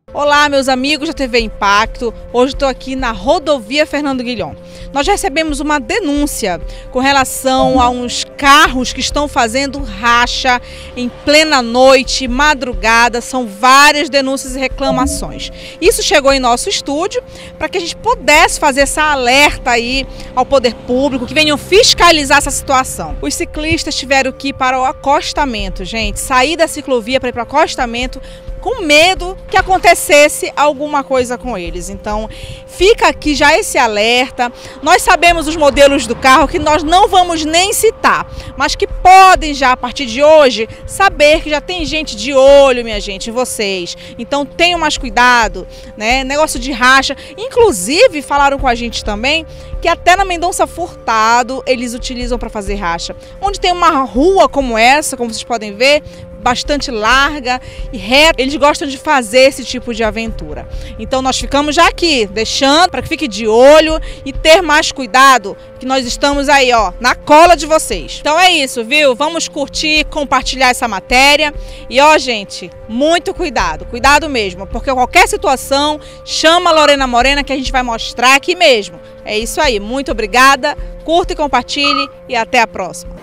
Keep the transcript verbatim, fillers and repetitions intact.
Olá, meus amigos da T V Impacto. Hoje estou aqui na rodovia Fernando Guilhom. Nós recebemos uma denúncia com relação a uns carros que estão fazendo racha em plena noite, madrugada. São várias denúncias e reclamações. Isso chegou em nosso estúdio para que a gente pudesse fazer essa alerta aí ao poder público, que venham fiscalizar essa situação. Os ciclistas tiveram que ir para o acostamento, gente, sair da ciclovia para ir para o acostamento, com medo que acontecesse alguma coisa com eles. Então fica aqui já esse alerta. Nós sabemos os modelos do carro que nós não vamos nem citar, mas que podem já a partir de hoje saber que já tem gente de olho, minha gente, em vocês. Então tenham mais cuidado, né? Negócio de racha. Inclusive falaram com a gente também que até na Mendonça Furtado eles utilizam para fazer racha. Onde tem uma rua como essa, como vocês podem ver, bastante larga e reta, eles gostam de fazer esse tipo de aventura. Então nós ficamos já aqui, deixando para que fique de olho e ter mais cuidado, que nós estamos aí, ó, na cola de vocês. Então é isso, viu? Vamos curtir, compartilhar essa matéria e, ó, gente, muito cuidado, cuidado mesmo, porque qualquer situação, chama a Lorena Morena que a gente vai mostrar aqui mesmo. É isso aí, muito obrigada, curta e compartilhe e até a próxima.